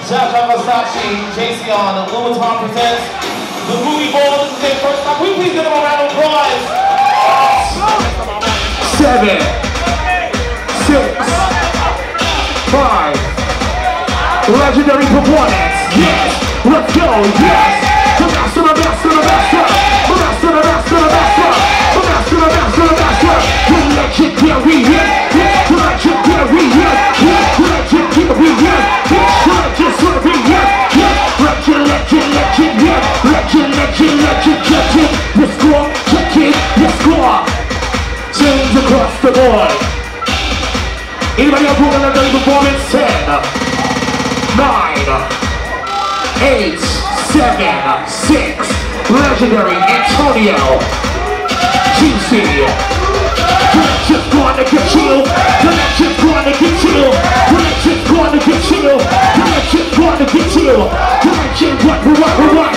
Versace, Jayceon, and Louboutin presents the Groovy Ball. This is their first time. Will you please give them a round of applause? 7, 6, 5. Legendary performance. Yes, let's go. Yes, the best of the best of the best. The best of the best of the best. The best of the best of the best. The legendary. Yes, the legendary. Yes, the legendary. Yes, the score, check it, the score. Change across the board. Anybody else who want to do performance? 10, 9, 8, 7, 6. Legendary Antonio. Juicy. Just going to get you. Just going to get you. Just going to get you. Just going to get you. Just what? Just going to get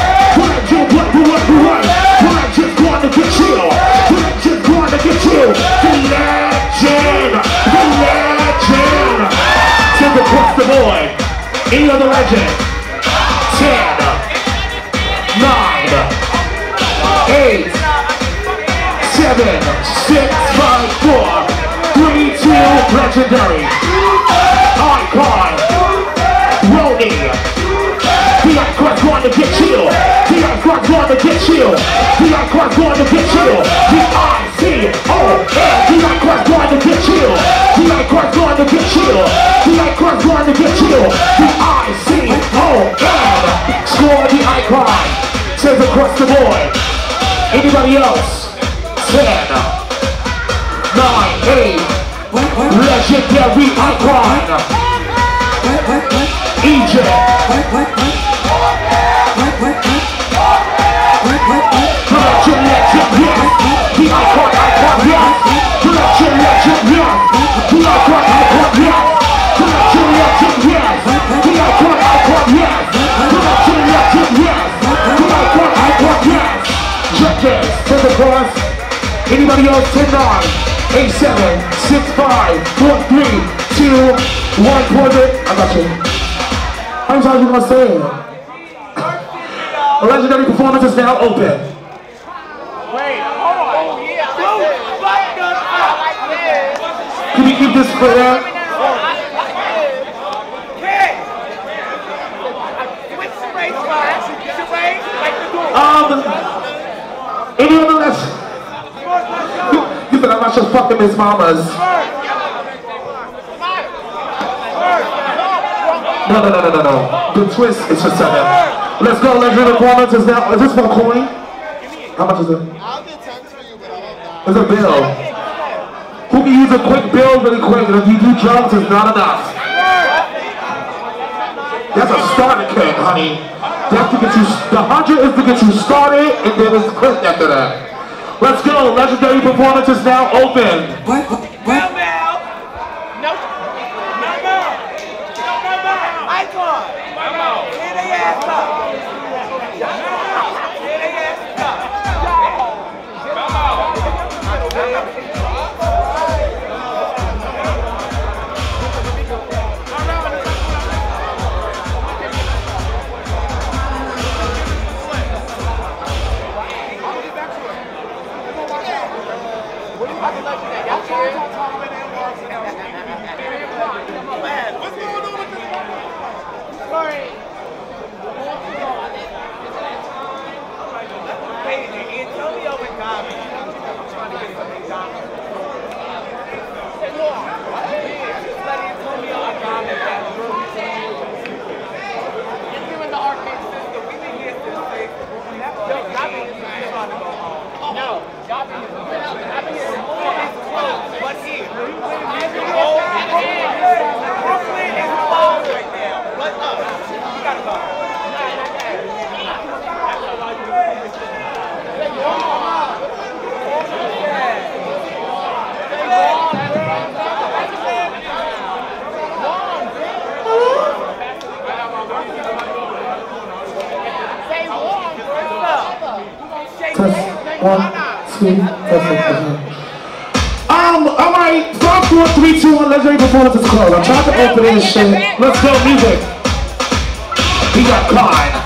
you. Just going to get you. The legend. The legend. Take across the board. Any other legend? 10, 9, 8, 7, 6, 5, 4, 3, 2, legendary. Icon. Rolling. The icon's going to get you. The icon's going to get you. The icon's going to get you. The I-C-O-N. The icon's going to get you. The icon's going to get you. The icon's going to get you. The I-C-O-N. Score the icon. Says across the board. Anybody else? 10, 9, 8. Legendary icon. Egypt. The icon, yes. The legend, yes. The icon, yes. The legend, yes. The icon, yes. The legend, yes. The icon, yes. Check this. To the cross. Anybody else? 10, 9, 8, 7, 6, 5, 4, 3, 2, 1. Pause it. I got you. How many times you gonna say it? The legendary performance is now open. Wait, hold on. Oh, yeah. Can you keep this clear? Any other lesson? You think I'm not just fucking his mamas? No. The twist is just 7. Let's go, legendary performance is now. Is this for a coin? How much is it? I'll get 10 for you, but I won't die. It's a bill. Who can use a quick bill really quick? And if you do drugs, it's not enough. That's a starter kit, honey. That's to get you. The 100 is to get you started, and then it's quick after that. Let's go. Legendary performance is now open. What? Icon! Get their ass up! Get their ass up! What's going on with this? Sorry. Hey, Antonio and Gabby. I'm trying to get something done. Just let Antonio and Gabby back. Just doing the arcade system. We can get this thing. Yo, Gabby is trying to go home. No, Gabby is close, but here. Brooklyn is closed right now. But you gotta go. Test 1, 2, test. Alright, 5, 4, 3, 2, 1, legendary performance is closed. I'm trying to open this shit. Let's go, music. He got caught.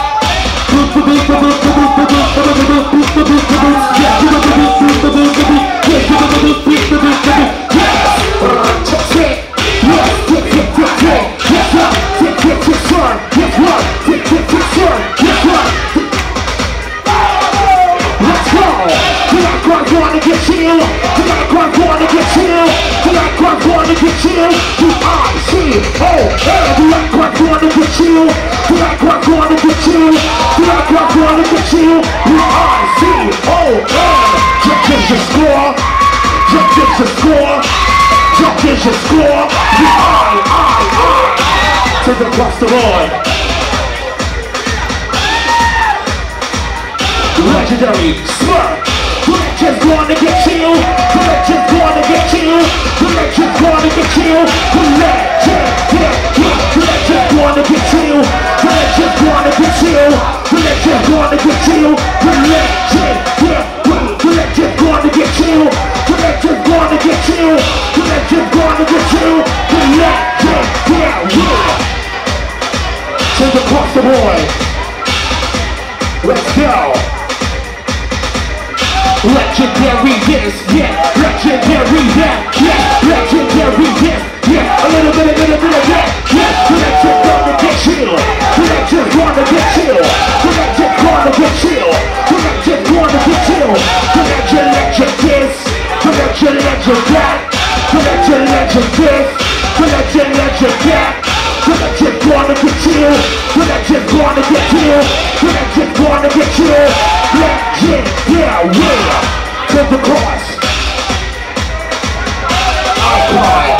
Across the board. Legendary Smirk. The legend's gonna get you. The legend's gonna get you. The legend's gonna get you. The legend, yeah. The legend's gonna get you. The legend's gonna get you. The legend's gonna get you. The legend, yeah. The legend's gonna get you. The legend's gonna get you. The legend's gonna get you. The legend, yeah. Take across the board. Let's go. Legendary this, yeah. Legendary that, yeah. Legendary this, yeah. A little bit of that, yeah. The legend's gonna get you. The legend's gonna get you. The legend's gonna get you. The legend's gonna get you. The legend this. The legend that. The legend this. The legend that. The legend's gonna get you. The legend's gonna get you. The legend's gonna get you. Legend, yeah. Take the cross. Icon.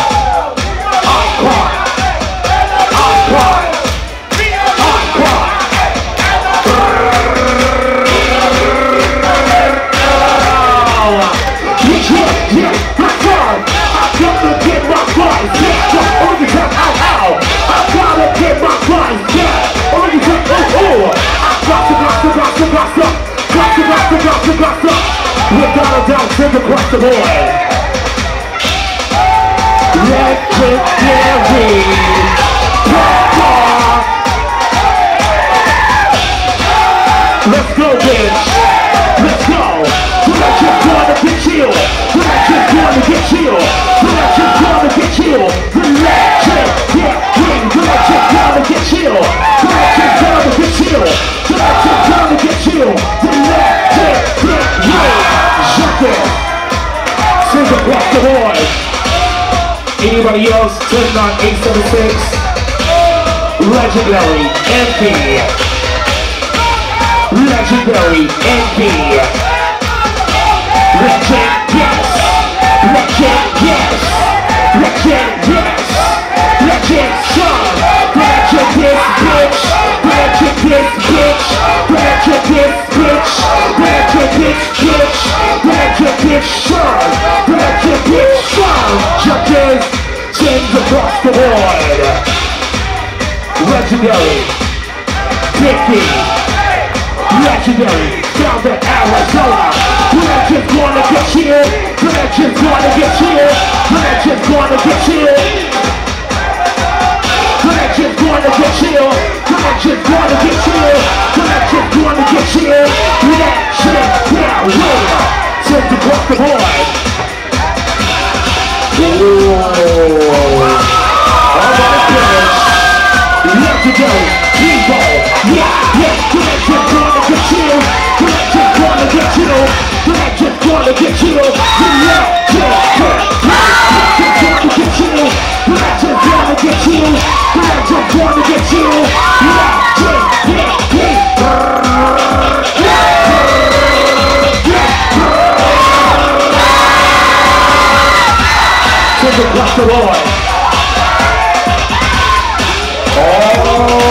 Yeah, my God. I gotta get my prize. Yeah, all the time, ow. I gotta get my prize. Yeah, all the time, oh. I got to. Without a doubt, take across the board. Legendary. Let's go, bitch. Let's go. The legend's gonna get you. The legend's gonna get you. The legend's gonna get you. The legend, yeah. The legend's gonna get you. The legend's gonna get you. The legend's gonna get you. The legend, yeah. Shut it. Sing across the board. Anybody else? 10-9-876. Legendary MP. Legendary MP. Legend, yes. Legend, yes. Legend, yes. Legend, son. Legend, this bitch. Legend, this bitch. Legend, this bitch. Legend, this bitch. Legend, this son. Legend, this son. Judges, sins across the board. Legendary. Dickie. Legendary, down to Arizona. The legend's gonna get you. The legend's gonna get you. The legend's gonna get you. The legend's gonna get you. The legend's gonna get you. The legend's gonna get you. Legend, yeah. Take across the board. Ooh. All right, bitch. Legendary, people, yeah. The legend's gonna get you. The legend's gonna get you. The legend's gonna get you. The legend's gonna get you. The legend's gonna get you. The legend's gonna get you. Take it across the board. Oh.